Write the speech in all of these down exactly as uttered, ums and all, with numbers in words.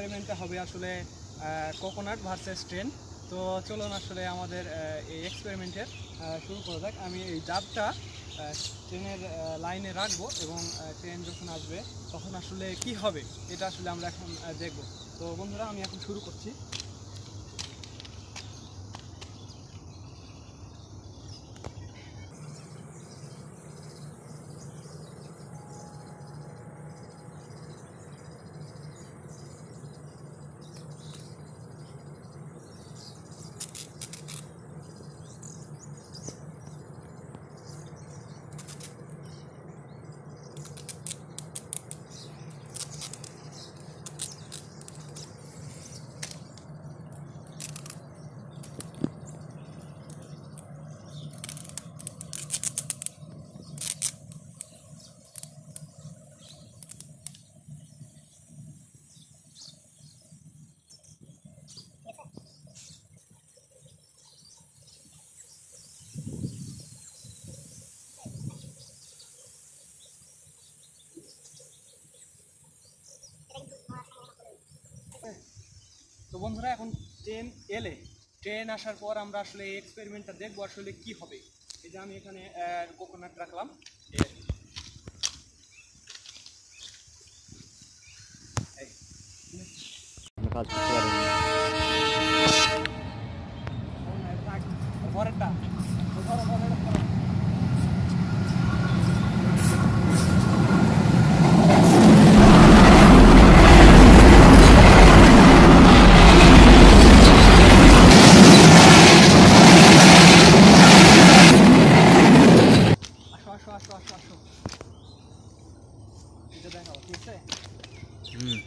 এক্সপেরিমেন্টটা হবে আসলে coconut versus train. তো চলুন আসলে আমাদের এই এক্সপেরিমেন্টের শুরু করা যাক। আমি এই জাবটা ট্রেনের লাইনে রাখবো এবং ট্রেন যখন আসবে তখন আসলে কি হবে এটা আসলে আমরা এখন দেখব। তো বন্ধুরা, আমি এখন শুরু করছি। তো বন্ধুরা, এখন ট্রেন এলে ট্রেন আসার পর আমরা আসলে এই এক্সপেরিমেন্টটা দেখবো আসলে কি হবে। এই যে আমি এখানে কোকোনাট রাখলাম। পরেরটা আসো আসো আসো আসো এটা দেখাও, ঠিক আছে? হুম।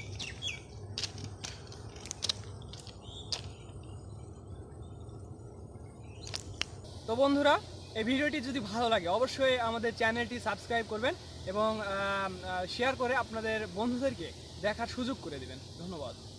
তো বন্ধুরা, এই ভিডিওটি যদি ভালো লাগে অবশ্যই আমাদের চ্যানেলটি সাবস্ক্রাইব করবেন এবং শেয়ার করে আপনাদের বন্ধুদেরকে দেখার সুযোগ করে দিবেন। ধন্যবাদ।